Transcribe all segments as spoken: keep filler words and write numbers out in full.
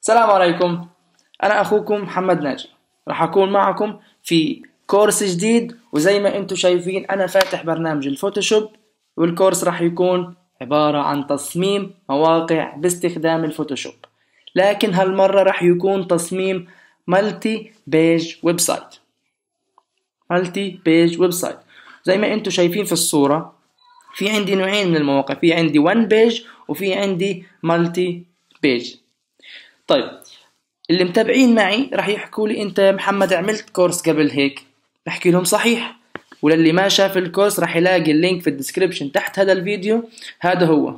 السلام عليكم. أنا أخوكم محمد ناجي، راح أكون معكم في كورس جديد. وزي ما أنتم شايفين أنا فاتح برنامج الفوتوشوب، والكورس راح يكون عبارة عن تصميم مواقع باستخدام الفوتوشوب، لكن هالمرة راح يكون تصميم مالتي بيج ويب سايت. مالتي بيج ويب سايت زي ما أنتم شايفين في الصورة، في عندي نوعين من المواقع، في عندي وان بيج وفي عندي مالتي بيج. طيب، اللي متابعين معي راح يحكوا لي انت يا محمد عملت كورس قبل هيك، بحكي لهم صحيح. وللي ما شاف الكورس راح يلاقي اللينك في الديسكريبشن تحت هذا الفيديو. هذا هو،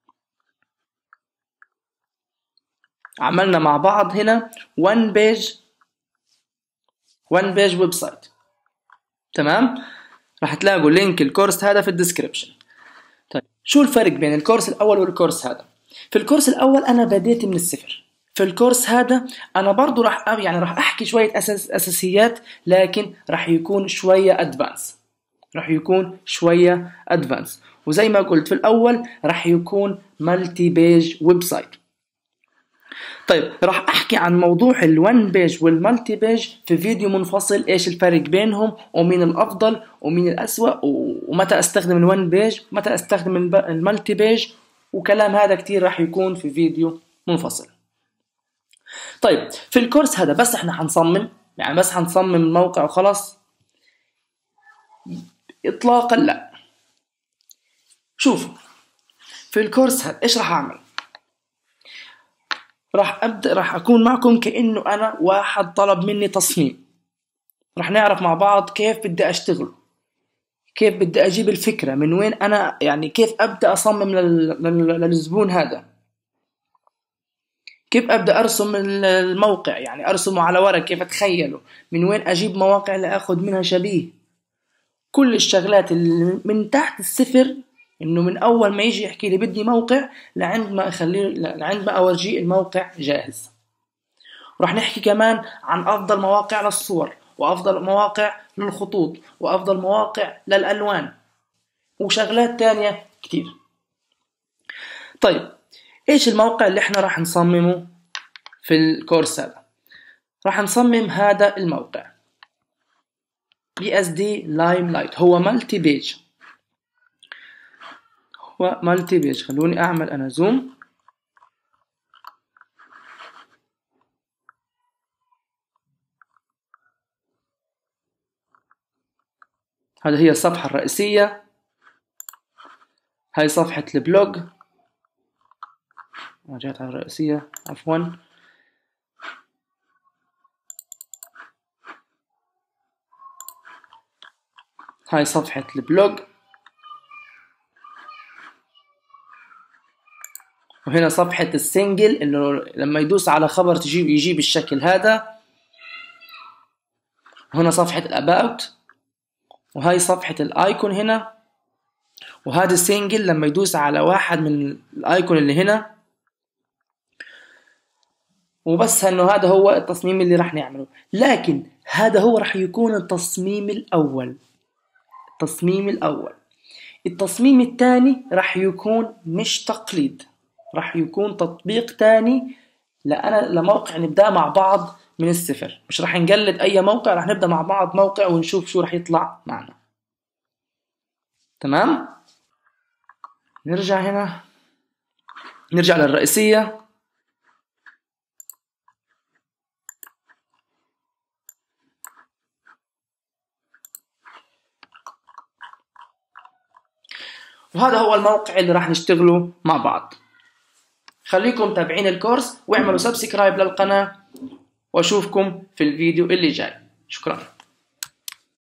عملنا مع بعض هنا وان بيج وان بيج ويب سايت. تمام، راح تلاقوا لينك الكورس هذا في الديسكريبشن. طيب، شو الفرق بين الكورس الاول والكورس هذا؟ في الكورس الاول انا بديت من الصفر. في الكورس هذا انا برضو راح يعني راح احكي شويه أساس اساسيات، لكن راح يكون شويه ادفانس راح يكون شويه ادفانس وزي ما قلت في الاول راح يكون مالتي بيج ويب سايت. طيب، راح احكي عن موضوع الوان بيج والمالتي بيج في فيديو منفصل، ايش الفرق بينهم ومين الافضل ومين الاسوأ، ومتى استخدم الوان بيج ومتى استخدم المالتي بيج، وكلام هذا كتير راح يكون في فيديو منفصل. طيب، في الكورس هذا بس احنا حنصمم، يعني بس حنصمم الموقع وخلاص؟ اطلاقا لا. شوفوا، في الكورس هذا ايش راح اعمل؟ راح ابدا راح اكون معكم كانه انا واحد طلب مني تصميم. راح نعرف مع بعض كيف بدي اشتغل، كيف بدي اجيب الفكره من وين، انا يعني كيف ابدا اصمم للزبون هذا، كيف ابدا ارسم الموقع، يعني ارسمه على ورق، كيف اتخيله، من وين اجيب مواقع لاخذ منها شبيه. كل الشغلات اللي من تحت الصفر، انه من اول ما يجي يحكي لي بدي موقع لعند ما اخليه لعند ما اورجيه الموقع جاهز. راح نحكي كمان عن افضل مواقع للصور، وافضل مواقع للخطوط، وافضل مواقع للالوان، وشغلات تانية كتير. طيب، ايش الموقع اللي احنا راح نصممه في الكورس هذا؟ راح نصمم هذا الموقع بي اس دي لايملايت. هو مالتي بيج هو مالتي بيج خلوني اعمل انا زوم. هذه هي الصفحة الرئيسية، هاي صفحة البلوج. رجعت على الرئيسية، عفوا. هاي صفحة البلوج، وهنا صفحة السنجل اللي لما يدوس على خبر تجيب يجيب الشكل هذا. وهنا صفحة الاباوت، وهاي صفحة الايكون هنا. وهذا السنجل لما يدوس على واحد من الايكون اللي هنا. وبس انه هذا هو التصميم اللي راح نعمله، لكن هذا هو راح يكون التصميم الاول. التصميم الاول التصميم الثاني راح يكون مش تقليد، راح يكون تطبيق تاني لأنا لموقع نبدأ مع بعض من الصفر. مش راح نقلد أي موقع، راح نبدأ مع بعض موقع ونشوف شو راح يطلع معنا. تمام، نرجع هنا، نرجع للرئيسية. وهذا هو الموقع اللي راح نشتغله مع بعض. خليكم متابعين الكورس واعملوا سبسكرايب للقناة، واشوفكم في الفيديو اللي جاي. شكرا.